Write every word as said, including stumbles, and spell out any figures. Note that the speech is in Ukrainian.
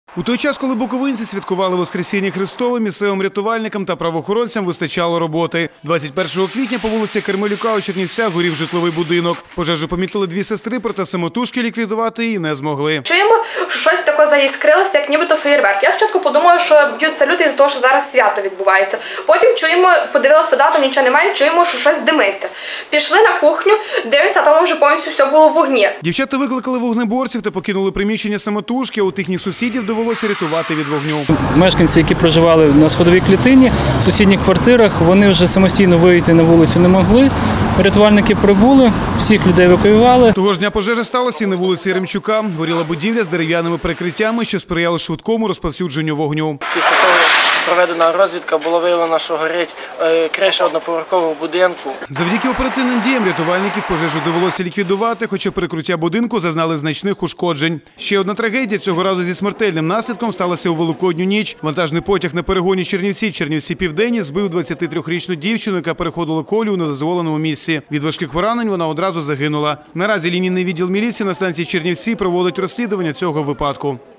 У той час, коли буковинці святкували Воскресіння Христове, місцевим рятувальникам та правоохоронцям вистачало роботи. двадцять першого квітня по вулиці Кармелюка у Чернівцях горів житловий будинок. Пожежу помітили дві сестри, проте самотужки ліквідувати її не змогли. Чуємо, що щось таке заіскрилося, як нібито феєрверк. Я спочатку подумала, що б'ють салюти із-за того, що зараз свято відбувається. Потім чуємо, подивилися сюди, там нічого немає, чуємо, що щось димиться. Пішли на кухню, дивимося, там вже повністю все було в вогні. Дівчата викликали вогнеборців та покинули приміщення самотужки, а у їхніх сусідів довелося рятувати від вогню. Мешканці, які проживали на сходовій клітині, в сусідніх квартирах, вони вже самостійно вийти на вулицю не могли. Рятувальники прибули, всіх людей евакуювали. Того ж дня пожежа сталася і на вулиці Яремчука. Горіла будівля з дерев'яними перекриттями, що сприяло швидкому розповсюдженню вогню. Після того, як проведена розвідка, було виявлено, що горить криша одноповерхового будинку. Завдяки оперативним діям рятувальників пожежу довелося ліквідувати, хоча перекриття будинку зазнали значних ушкоджень. Ще одна трагедія, цього разу зі смертельним наслідком, сталася у Великодню ніч. Вантажний потяг на перегоні Чернівці-Чернівці-Південні збив двадцятитрирічну дівчину, яка переходила колію у недозволеному місці. Від важких поранень вона одразу загинула. Наразі лінійний відділ міліції на станції Чернівці проводить розслідування цього випадку.